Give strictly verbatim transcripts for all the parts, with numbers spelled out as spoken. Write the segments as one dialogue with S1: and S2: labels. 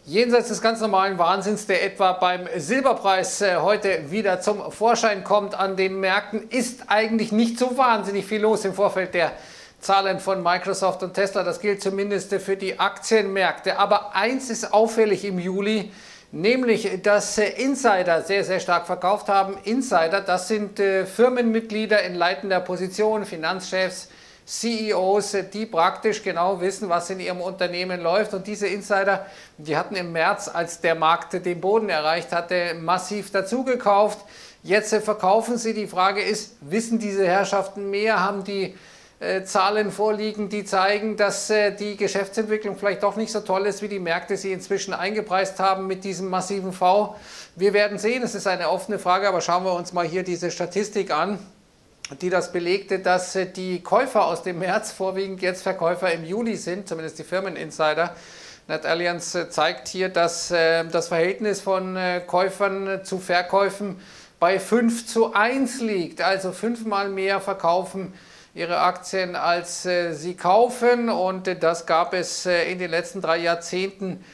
S1: Jenseits des ganz normalen Wahnsinns, der etwa beim Silberpreis heute wieder zum Vorschein kommt an den Märkten, ist eigentlich nicht so wahnsinnig viel los im Vorfeld der Zahlen von Microsoft und Tesla. Das gilt zumindest für die Aktienmärkte. Aber eins ist auffällig im Juli, nämlich dass Insider sehr, sehr stark verkauft haben. Insider, das sind Firmenmitglieder in leitender Position, Finanzchefs, C E Os, die praktisch genau wissen, was in ihrem Unternehmen läuft. Und diese Insider, die hatten im März, als der Markt den Boden erreicht hatte, massiv dazugekauft. Jetzt verkaufen sie. Die Frage ist, wissen diese Herrschaften mehr? Haben die äh, Zahlen vorliegen, die zeigen, dass äh, die Geschäftsentwicklung vielleicht doch nicht so toll ist, wie die Märkte sie inzwischen eingepreist haben mit diesem massiven V? Wir werden sehen, es ist eine offene Frage, aber schauen wir uns mal hier diese Statistik an, die das belegte, dass die Käufer aus dem März vorwiegend jetzt Verkäufer im Juli sind, zumindest die Firmeninsider. NetAllianz zeigt hier, dass äh, das Verhältnis von äh, Käufern zu Verkäufen bei fünf zu eins liegt. Also fünfmal mehr verkaufen ihre Aktien, als äh, sie kaufen. Und äh, das gab es äh, in den letzten drei Jahrzehnten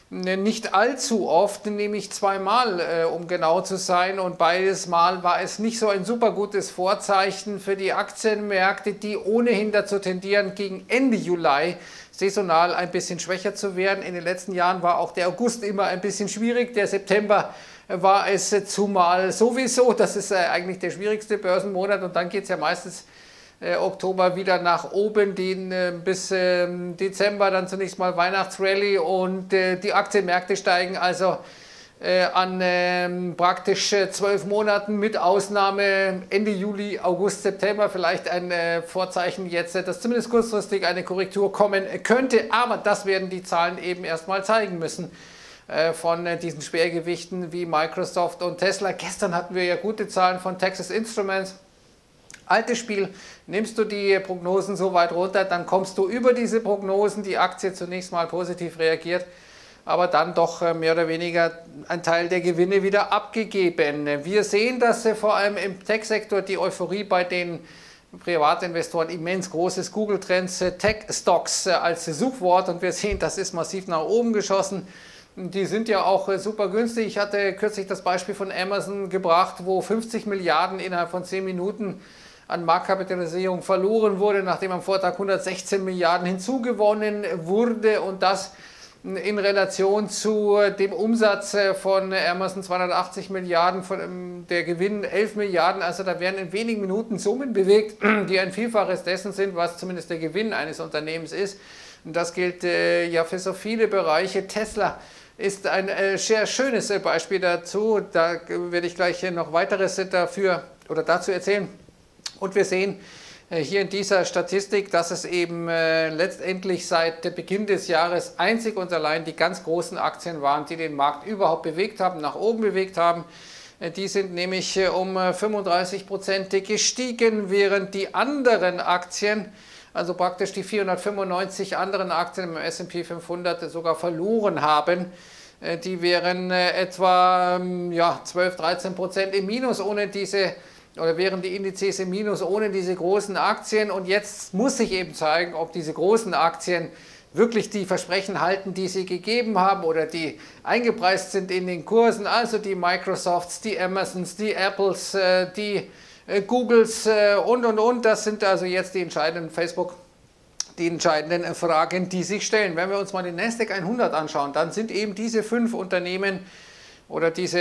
S1: nicht allzu oft, nämlich zweimal, äh, um genau zu sein. Und beides Mal war es nicht so ein super gutes Vorzeichen für die Aktienmärkte, die ohnehin dazu tendieren, gegen Ende Juli saisonal ein bisschen schwächer zu werden. In den letzten Jahren war auch der August immer ein bisschen schwierig. Der September war es äh, zumal sowieso. Das ist äh, eigentlich der schwierigste Börsenmonat. Und dann geht es ja meistens Äh, Oktober wieder nach oben, den, äh, bis äh, Dezember dann zunächst mal Weihnachtsrallye und äh, die Aktienmärkte steigen also äh, an äh, praktisch zwölf Monaten mit Ausnahme Ende Juli, August, September vielleicht ein äh, Vorzeichen jetzt, dass zumindest kurzfristig eine Korrektur kommen könnte, aber das werden die Zahlen eben erstmal zeigen müssen äh, von äh, diesen Schwergewichten wie Microsoft und Tesla. Gestern hatten wir ja gute Zahlen von Texas Instruments. Altes Spiel, nimmst du die Prognosen so weit runter, dann kommst du über diese Prognosen, die Aktie zunächst mal positiv reagiert, aber dann doch mehr oder weniger ein Teil der Gewinne wieder abgegeben. Wir sehen, dass vor allem im Tech-Sektor die Euphorie bei den Privatinvestoren immens groß ist. Google Trends, Tech-Stocks als Suchwort, und wir sehen, das ist massiv nach oben geschossen. Die sind ja auch super günstig. Ich hatte kürzlich das Beispiel von Amazon gebracht, wo fünfzig Milliarden innerhalb von zehn Minuten an Marktkapitalisierung verloren wurde, nachdem am Vortag hundertsechzehn Milliarden hinzugewonnen wurde, und das in Relation zu dem Umsatz von Amazon zweihundertachtzig Milliarden, von der Gewinn elf Milliarden. Also da werden in wenigen Minuten Summen bewegt, die ein Vielfaches dessen sind, was zumindest der Gewinn eines Unternehmens ist. Und das gilt äh, ja für so viele Bereiche. Tesla ist ein äh, sehr schönes äh, Beispiel dazu. Da äh, werde ich gleich äh, noch weiteres äh, dafür oder dazu erzählen. Und wir sehen äh, hier in dieser Statistik, dass es eben äh, letztendlich seit Beginn des Jahres einzig und allein die ganz großen Aktien waren, die den Markt überhaupt bewegt haben, nach oben bewegt haben. Äh, die sind nämlich äh, um äh, fünfunddreißig Prozent gestiegen, während die anderen Aktien, also praktisch die vierhundertfünfundneunzig anderen Aktien im S und P fünfhundert, sogar verloren haben. Äh, die wären äh, etwa ähm, ja, zwölf, dreizehn Prozent im Minus ohne diese, oder wären die Indizes im Minus ohne diese großen Aktien. Und jetzt muss sich eben zeigen, ob diese großen Aktien wirklich die Versprechen halten, die sie gegeben haben oder die eingepreist sind in den Kursen. Also die Microsofts, die Amazons, die Apples, äh, die äh, Googles äh, und und und. Das sind also jetzt die entscheidenden, Facebook, die entscheidenden Fragen, die sich stellen. Wenn wir uns mal den Nasdaq hundert anschauen, dann sind eben diese fünf Unternehmen oder diese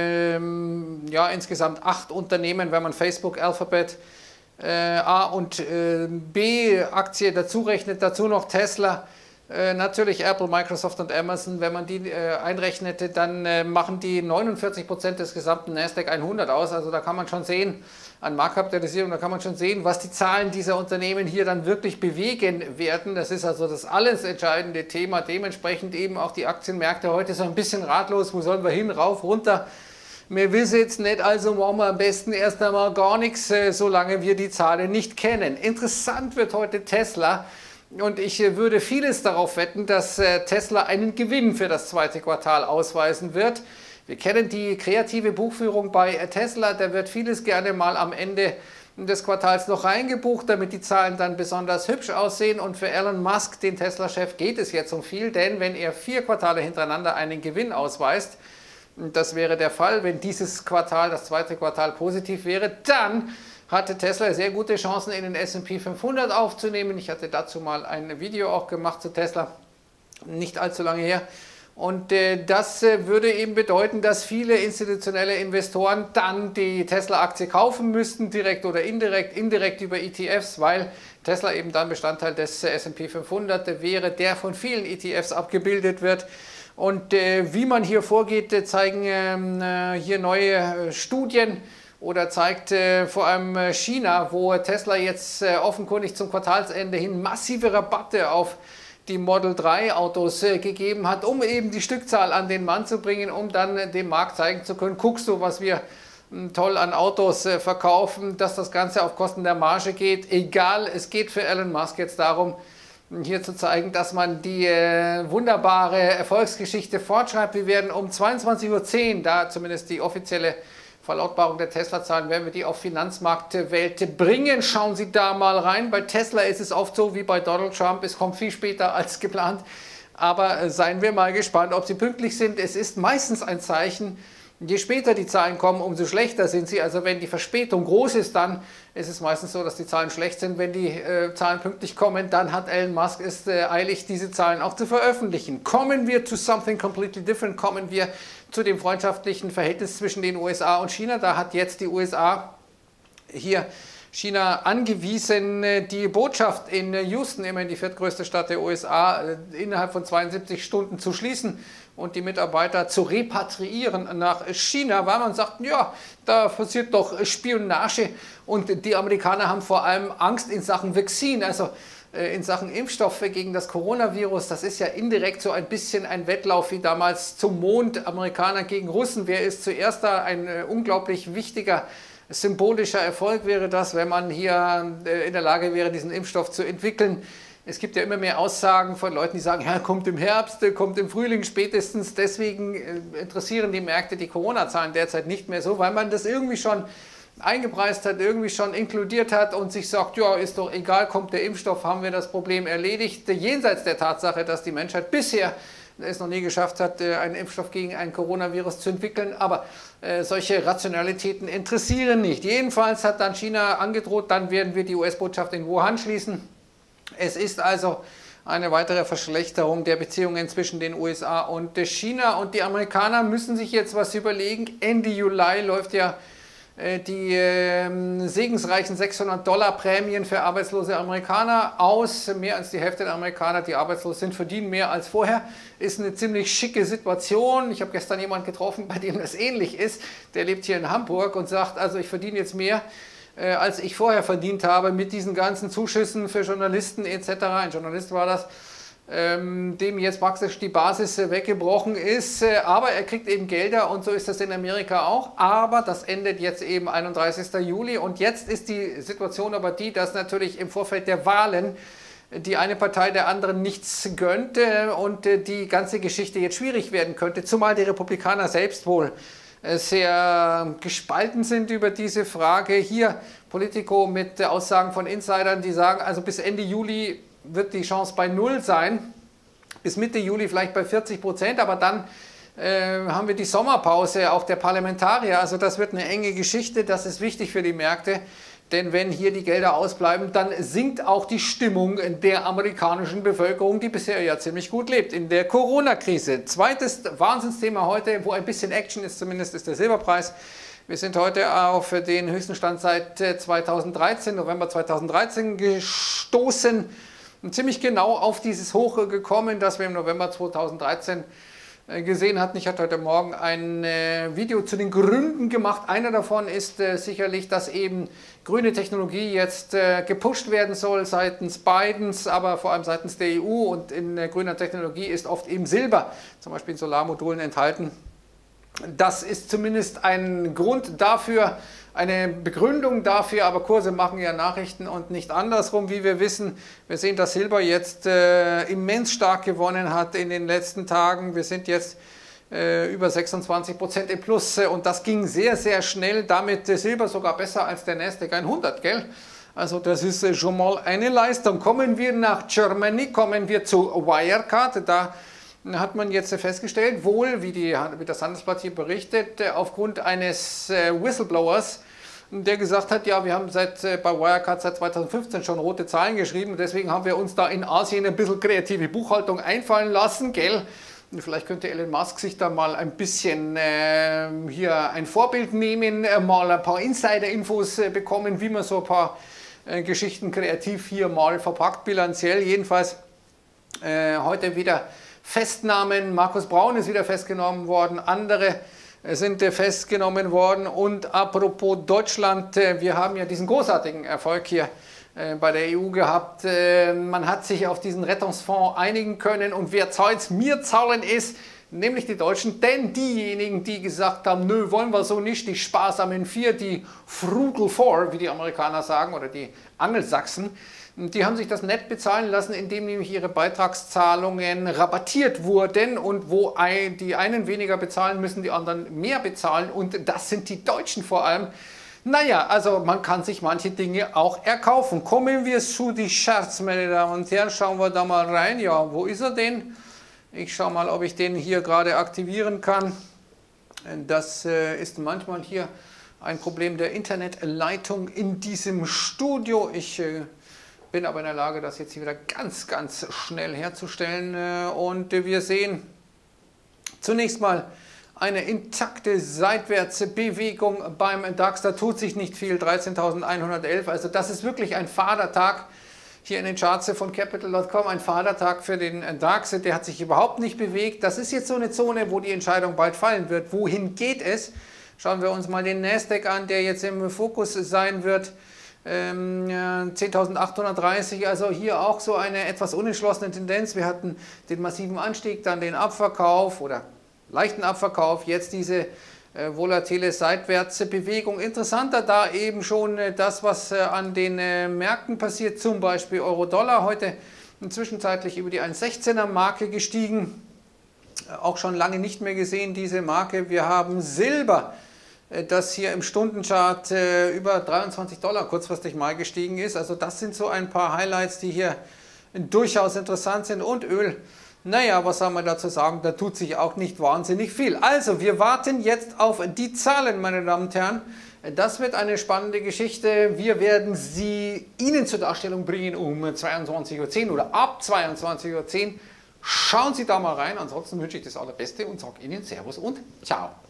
S1: ja, insgesamt acht Unternehmen, wenn man Facebook, Alphabet, äh, A und äh, B Aktie dazu rechnet, dazu noch Tesla, äh, natürlich Apple, Microsoft und Amazon. Wenn man die äh, einrechnet, dann äh, machen die neunundvierzig Prozent des gesamten Nasdaq hundert aus. Also da kann man schon sehen, an Marktkapitalisierung, da kann man schon sehen, was die Zahlen dieser Unternehmen hier dann wirklich bewegen werden. Das ist also das alles entscheidende Thema. Dementsprechend eben auch die Aktienmärkte heute so ein bisschen ratlos. Wo sollen wir hin? Rauf, runter? Wir wissen jetzt nicht, also machen wir am besten erst einmal gar nichts, solange wir die Zahlen nicht kennen. Interessant wird heute Tesla. Und ich würde vieles darauf wetten, dass Tesla einen Gewinn für das zweite Quartal ausweisen wird. Wir kennen die kreative Buchführung bei Tesla, da wird vieles gerne mal am Ende des Quartals noch reingebucht, damit die Zahlen dann besonders hübsch aussehen. Und für Elon Musk, den Tesla-Chef, geht es jetzt um viel, denn wenn er vier Quartale hintereinander einen Gewinn ausweist, das wäre der Fall, wenn dieses Quartal, das zweite Quartal, positiv wäre, dann hatte Tesla sehr gute Chancen, in den S und P fünfhundert aufzunehmen. Ich hatte dazu mal ein Video auch gemacht zu Tesla, nicht allzu lange her. Und äh, das äh, würde eben bedeuten, dass viele institutionelle Investoren dann die Tesla-Aktie kaufen müssten, direkt oder indirekt, indirekt über E T Fs, weil Tesla eben dann Bestandteil des äh, S und P fünfhundert wäre, der von vielen E T Fs abgebildet wird. Und äh, wie man hier vorgeht, äh, zeigen äh, hier neue äh, Studien oder zeigt äh, vor allem äh, China, wo Tesla jetzt äh, offenkundig zum Quartalsende hin massive Rabatte auf die Model drei Autos äh, gegeben hat, um eben die Stückzahl an den Mann zu bringen, um dann äh, dem Markt zeigen zu können, guckst du, was wir äh, toll an Autos äh, verkaufen, dass das Ganze auf Kosten der Marge geht. Egal, es geht für Elon Musk jetzt darum, hier zu zeigen, dass man die äh, wunderbare Erfolgsgeschichte fortschreibt. Wir werden um zweiundzwanzig Uhr zehn, da zumindest die offizielle Verlautbarung der Tesla-Zahlen, werden wir die auf Finanzmarktwelt bringen. Schauen Sie da mal rein. Bei Tesla ist es oft so wie bei Donald Trump, es kommt viel später als geplant. Aber seien wir mal gespannt, ob sie pünktlich sind. Es ist meistens ein Zeichen, je später die Zahlen kommen, umso schlechter sind sie. Also wenn die Verspätung groß ist, dann ist es meistens so, dass die Zahlen schlecht sind. Wenn die äh, Zahlen pünktlich kommen, dann hat Elon Musk es äh, eilig, diese Zahlen auch zu veröffentlichen. Kommen wir to something completely different, kommen wir zu dem freundschaftlichen Verhältnis zwischen den U S A und China. Da hat jetzt die U S A hier China angewiesen, die Botschaft in Houston, immerhin die viertgrößte Stadt der U S A, innerhalb von zweiundsiebzig Stunden zu schließen und die Mitarbeiter zu repatriieren nach China, weil man sagt, ja, da passiert doch Spionage und die Amerikaner haben vor allem Angst in Sachen Vakzin, also in Sachen Impfstoffe gegen das Coronavirus. Das ist ja indirekt so ein bisschen ein Wettlauf wie damals zum Mond, Amerikaner gegen Russen. Wer ist zuerst da? Ein unglaublich wichtiger symbolischer Erfolg wäre das, wenn man hier in der Lage wäre, diesen Impfstoff zu entwickeln. Es gibt ja immer mehr Aussagen von Leuten, die sagen, ja, kommt im Herbst, kommt im Frühling spätestens. Deswegen interessieren die Märkte die Corona-Zahlen derzeit nicht mehr so, weil man das irgendwie schon eingepreist hat, irgendwie schon inkludiert hat und sich sagt, ja, ist doch egal, kommt der Impfstoff, haben wir das Problem erledigt. Jenseits der Tatsache, dass die Menschheit bisher es noch nie geschafft hat, einen Impfstoff gegen ein Coronavirus zu entwickeln, aber äh, solche Rationalitäten interessieren nicht. Jedenfalls hat dann China angedroht, dann werden wir die U S-Botschaft in Wuhan schließen. Es ist also eine weitere Verschlechterung der Beziehungen zwischen den U S A und China und die Amerikaner müssen sich jetzt was überlegen. Ende Juli läuft ja die äh, segensreichen sechshundert Dollar Prämien für arbeitslose Amerikaner aus. Mehr als die Hälfte der Amerikaner, die arbeitslos sind, verdienen mehr als vorher. Ist eine ziemlich schicke Situation. Ich habe gestern jemanden getroffen, bei dem das ähnlich ist. Der lebt hier in Hamburg und sagt, also ich verdiene jetzt mehr, äh, als ich vorher verdient habe mit diesen ganzen Zuschüssen für Journalisten et cetera. Ein Journalist war das. Ähm, dem jetzt praktisch die Basis äh, weggebrochen ist, äh, aber er kriegt eben Gelder und so ist das in Amerika auch, aber das endet jetzt eben einunddreißigsten Juli und jetzt ist die Situation aber die, dass natürlich im Vorfeld der Wahlen die eine Partei der anderen nichts gönnt äh, und äh, die ganze Geschichte jetzt schwierig werden könnte, zumal die Republikaner selbst wohl äh, sehr gespalten sind über diese Frage. Hier Politico mit äh, Aussagen von Insidern, die sagen, also bis Ende Juli wird die Chance bei null sein, bis Mitte Juli vielleicht bei vierzig Prozent, aber dann äh, haben wir die Sommerpause auch der Parlamentarier, also das wird eine enge Geschichte, das ist wichtig für die Märkte, denn wenn hier die Gelder ausbleiben, dann sinkt auch die Stimmung der amerikanischen Bevölkerung, die bisher ja ziemlich gut lebt in der Corona-Krise. Zweites Wahnsinnsthema heute, wo ein bisschen Action ist zumindest, ist der Silberpreis. Wir sind heute auf den höchsten Stand seit zweitausenddreizehn, November zweitausenddreizehn gestoßen. Und ziemlich genau auf dieses Hoch gekommen, das wir im November zweitausenddreizehn gesehen hatten. Ich hatte heute Morgen ein Video zu den Gründen gemacht. Einer davon ist sicherlich, dass eben grüne Technologie jetzt gepusht werden soll seitens Bidens, aber vor allem seitens der E U. Und in grüner Technologie ist oft eben Silber, zum Beispiel in Solarmodulen, enthalten. Das ist zumindest ein Grund dafür, eine Begründung dafür, aber Kurse machen ja Nachrichten und nicht andersrum, wie wir wissen. Wir sehen, dass Silber jetzt äh, immens stark gewonnen hat in den letzten Tagen. Wir sind jetzt äh, über sechsundzwanzig Prozent im Plus. Und das ging sehr, sehr schnell. Damit äh, Silber sogar besser als der Nasdaq hundert, gell? Also das ist äh, schon mal eine Leistung. Kommen wir nach Germany, kommen wir zu Wirecard. Da hat man jetzt festgestellt, wohl, wie, die, wie das Handelsblatt hier berichtet, aufgrund eines äh, Whistleblowers, der gesagt hat, ja, wir haben seit, äh, bei Wirecard seit zweitausendfünfzehn schon rote Zahlen geschrieben, deswegen haben wir uns da in Asien ein bisschen kreative Buchhaltung einfallen lassen, gell? Und vielleicht könnte Elon Musk sich da mal ein bisschen äh, hier ein Vorbild nehmen, äh, mal ein paar Insider-Infos äh, bekommen, wie man so ein paar äh, Geschichten kreativ hier mal verpackt, bilanziell. Jedenfalls äh, heute wieder Festnahmen. Markus Braun ist wieder festgenommen worden, andere sind festgenommen worden. Und apropos Deutschland, wir haben ja diesen großartigen Erfolg hier bei der E U gehabt. Man hat sich auf diesen Rettungsfonds einigen können und wer zahlt, mir zahlen ist, nämlich die Deutschen, denn diejenigen, die gesagt haben, nö, wollen wir so nicht, die sparsamen Vier, die Frugal Four, wie die Amerikaner sagen, oder die Angelsachsen, die haben sich das nett bezahlen lassen, indem nämlich ihre Beitragszahlungen rabattiert wurden und wo die einen weniger bezahlen, müssen die anderen mehr bezahlen und das sind die Deutschen vor allem. Naja, also man kann sich manche Dinge auch erkaufen. Kommen wir zu die Charts, meine Damen und Herren, schauen wir da mal rein. Ja, wo ist er denn? Ich schaue mal, ob ich den hier gerade aktivieren kann. Das äh, ist manchmal hier ein Problem der Internetleitung in diesem Studio. Ich äh, bin aber in der Lage, das jetzt hier wieder ganz, ganz schnell herzustellen. Und wir sehen zunächst mal eine intakte Seitwärtsbewegung beim DAX. Da tut sich nicht viel, dreizehntausendeinhundertelf. Also das ist wirklich ein fader Tag hier in den Charts von Capital Punkt com. Ein fader Tag für den DAX. Der hat sich überhaupt nicht bewegt. Das ist jetzt so eine Zone, wo die Entscheidung bald fallen wird. Wohin geht es? Schauen wir uns mal den Nasdaq an, der jetzt im Fokus sein wird. Ähm, zehntausendachthundertdreißig, also hier auch so eine etwas unentschlossene Tendenz. Wir hatten den massiven Anstieg, dann den Abverkauf oder leichten Abverkauf, jetzt diese äh, volatile Seitwärtsbewegung. Interessanter da eben schon äh, das, was äh, an den äh, Märkten passiert, zum Beispiel Euro-Dollar, heute zwischenzeitlich über die eins Komma sechzehner Marke gestiegen, äh, auch schon lange nicht mehr gesehen, diese Marke. Wir haben Silber, das hier im Stundenchart äh, über dreiundzwanzig Dollar kurzfristig mal gestiegen ist. Also das sind so ein paar Highlights, die hier durchaus interessant sind. Und Öl, naja, was soll man dazu sagen, da tut sich auch nicht wahnsinnig viel. Also wir warten jetzt auf die Zahlen, meine Damen und Herren. Das wird eine spannende Geschichte. Wir werden sie Ihnen zur Darstellung bringen um zweiundzwanzig Uhr zehn oder ab zweiundzwanzig Uhr zehn. Schauen Sie da mal rein. Ansonsten wünsche ich das Allerbeste und sage Ihnen Servus und Ciao.